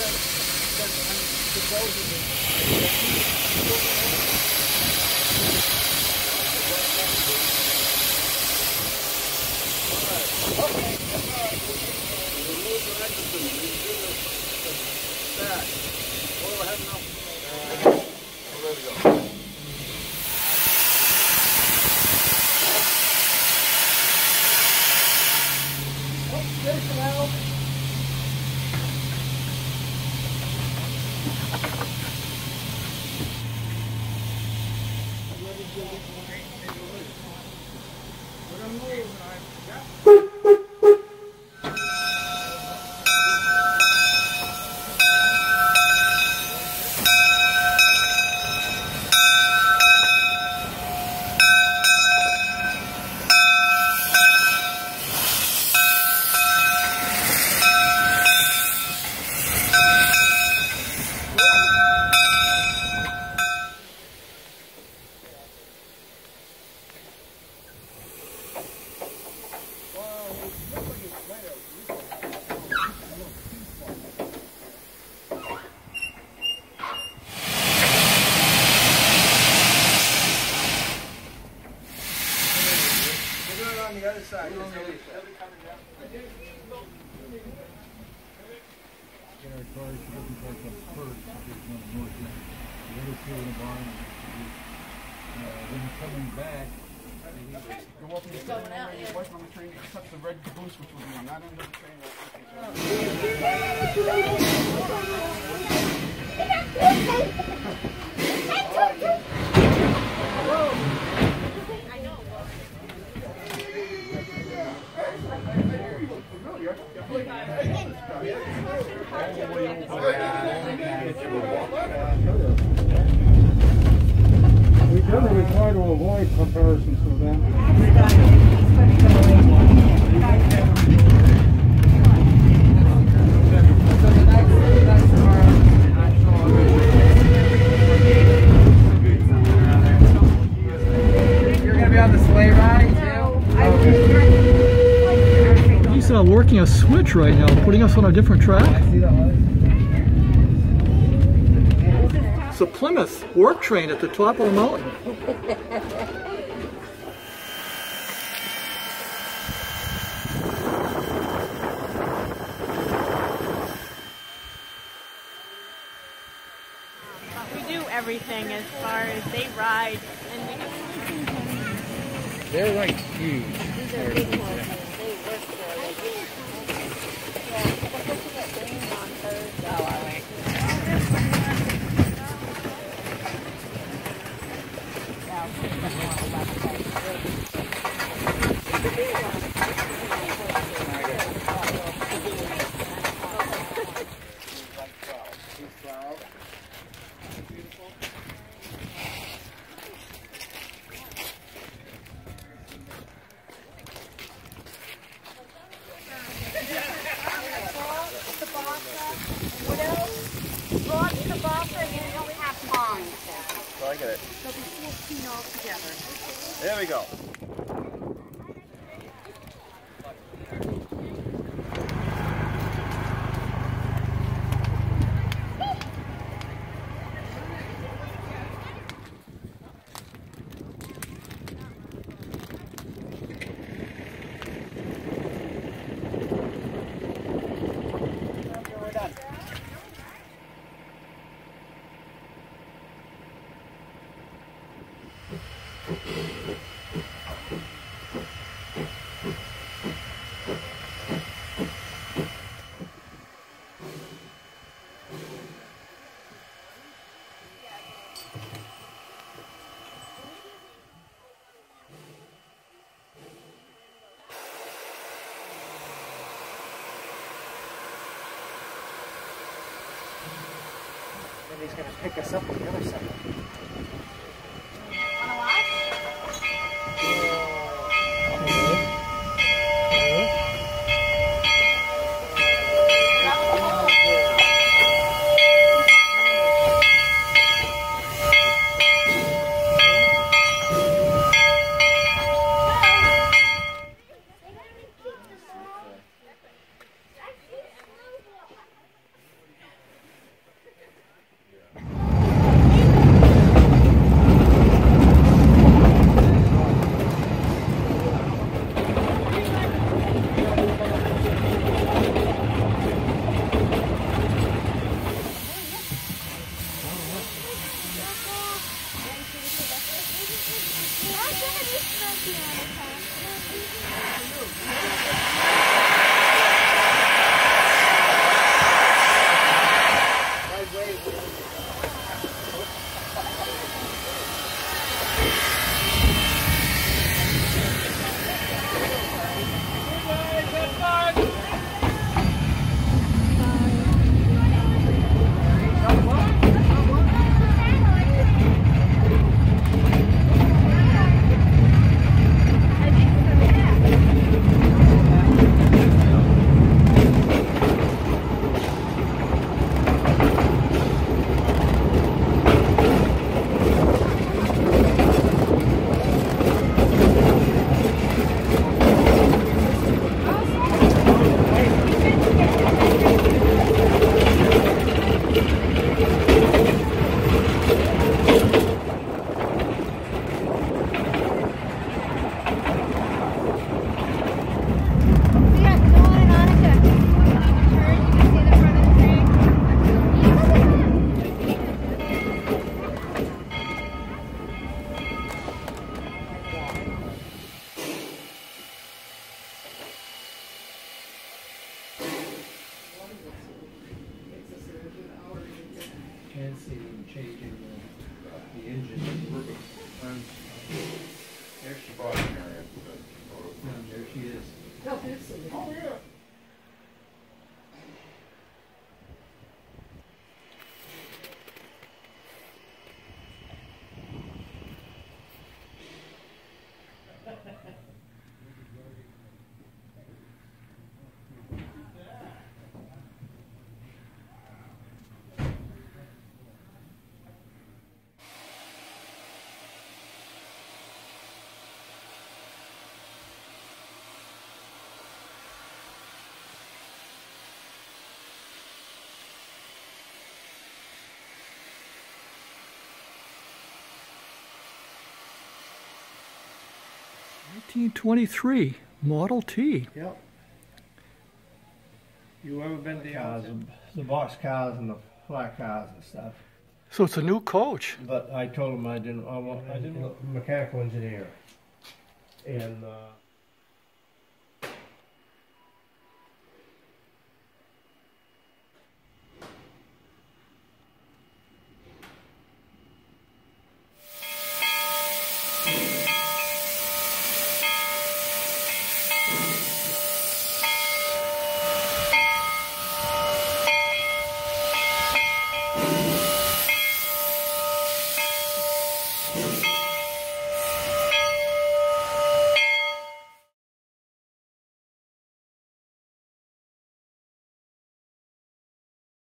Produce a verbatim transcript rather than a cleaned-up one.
We generally try to avoid comparisons with them. You're going to be on the sleigh ride too? He's uh, working a switch right now, putting us on a different track. It's a Plymouth work train at the top of the mountain. We do everything as far as they ride, and we They're like huge. These are big ones. They work there. Yeah, we're looking at Maine on Thursday. Oh, all right. So I get it. There we go. And he's going to pick us up on the other side. this might be on the top. Can see them changing the, the engine. And there she bought an area. And there she is. Oh, yeah. nineteen twenty-three Model T. Yep. You ever been to the Cars, outside? the box cars and the flat cars and stuff. So it's a new coach. But I told him I didn't. I want. I didn't want a mechanical engineer. And. Uh,